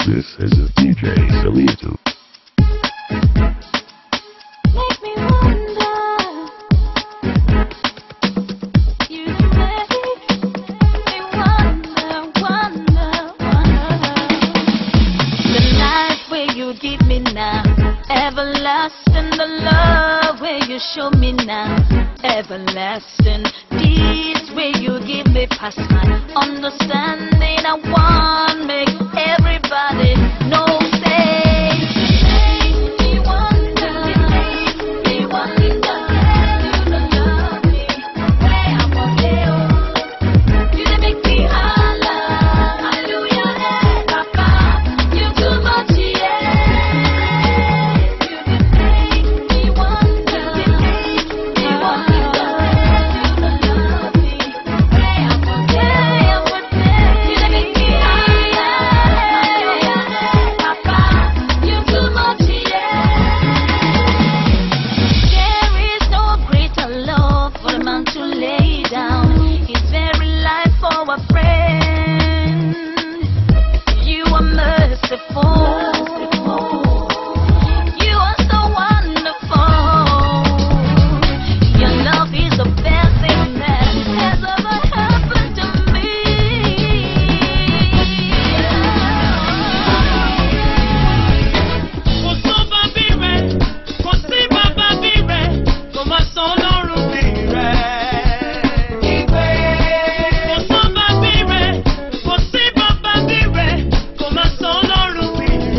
This is DJ Salito. Make me wonder. You make me wonder. The life where you give me now, everlasting. The love where you show me now, everlasting. Peace where you give me past my understanding. I want make everybody know. Say, make me wonder, make me wonder. You don't love me, where I want you. You dey make me holla, hallelujah, hey, Papa. You too much, yeah. You dey make me wonder, you dey make me wonder. You don't love me, where I want you. You dey make me holla, hallelujah, hey, Papa. You too much, yeah. There is no greater love for a man to lay down his very life for a friend. You are merciful. You are so wonderful. Your love is the best thing that has ever happened to me. Kò sọ́ba bí rẹ̀, kò sí bàbá bí rẹ̀, kò má sọ Ọlọ́run bí rẹ̀. Kò sọ́ba bí rẹ̀, kò sí bàbá bí rẹ̀, kò má sọ Ọlọ́run bí rẹ̀.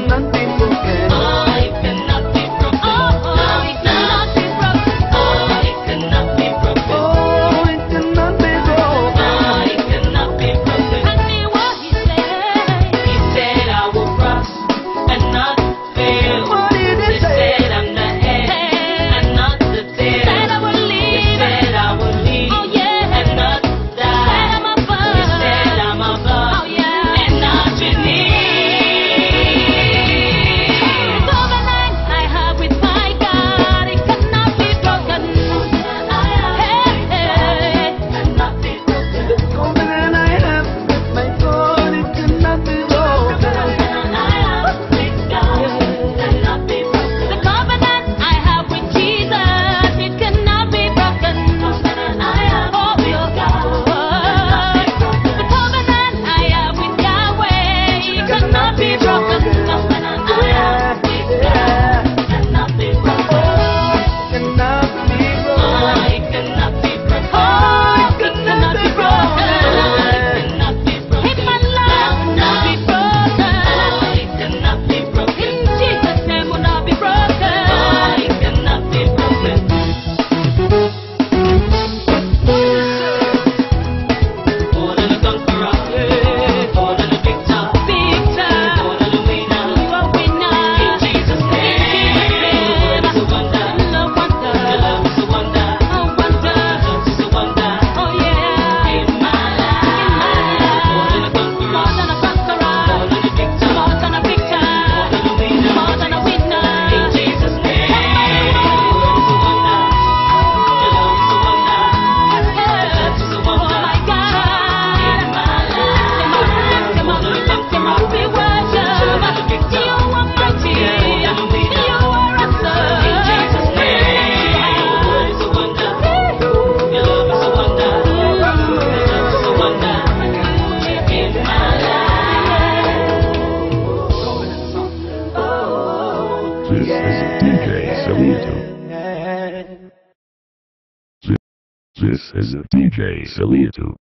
cannot be broken. Oh, it cannot be broken. Oh, it cannot be broken. Oh, it cannot be broken. Oh, it cannot be broken. Oh, it cannot be broken. I mean what he said. He said I will prosper and not fail. What did He he say? said I'm the head and not the tail. Said I will He leave. said I will lead Oh, yeah. and not Said die. I'm above. He said I'm above Oh, yeah. and not beneath. Covenant I have with my God, it cannot be broken. Hey, hey. Cannot be broken. The covenant I have with my God, it cannot be broken. I have with God cannot be broken. The covenant I have with Jesus, it cannot be broken. I have Oh, with God the covenant I have with Yahweh, it cannot be broken. I have with God cannot be broken. Cannot be Oh, broken. it cannot be broken. Oh, it cannot be broken. Cannot be broken. In my life, will not be broken. Oh, it cannot be broken. In Jesus' name, will not be Oh, broken. it cannot be broken. More than a conqueror, more than a victor, Victor, more than a winner. you are winner. In Jesus' name, your word is a wonder. No wonder, Your love is a wonder. no wonder. Your love is a wonder. Oh yeah, In my life, more than a conqueror, more than a conqueror, more than a victor, more than a victor, more than a winner. more than a winner. In Jesus' name, your word is a wonder. Your love is a wonder. Oh my God, In my life, come on, come on, we worship. You are mighty, you are awesome. in Jesus' name, your word is a wonder. Your love is a wonder. Your love is a wonder. In my life. This is DJ Salito. This is DJ Salito.